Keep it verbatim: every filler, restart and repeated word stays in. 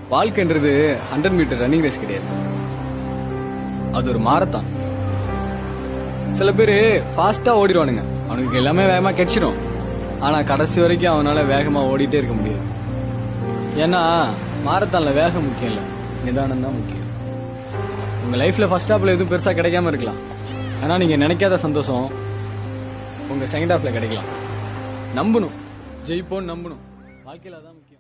வாழ்க்கைன்றது hundred metre running race கிடையாது, அது ஒரு மாரத்தான். சில பேரு ஃபாஸ்டா ஓடிடுவானுங்க, அவனுக்கு எல்லாமே வேகமா கிடைச்சிடும். ஆனா கடைசி வரைக்கும் அவனால வேகமா ஓடிட்டே இருக்க முடியாது. ஏன்னா மாரத்தான்ல வேகம் முக்கியம் இல்ல, நிதானம் தான் முக்கியம். உங்க லைஃப்ல ஃபர்ஸ்ட் ஹாப்ல எதுவும் பெருசா கிடைக்காம இருக்கலாம், ஆனா நீங்க நினைக்காத சந்தோஷம் உங்க செகண்ட் ஹாப்ல கிடைக்கலாம். நம்பணும், ஜெயிப்போன்னு நம்பணும். வாழ்க்கையில அதான் முக்கியம்.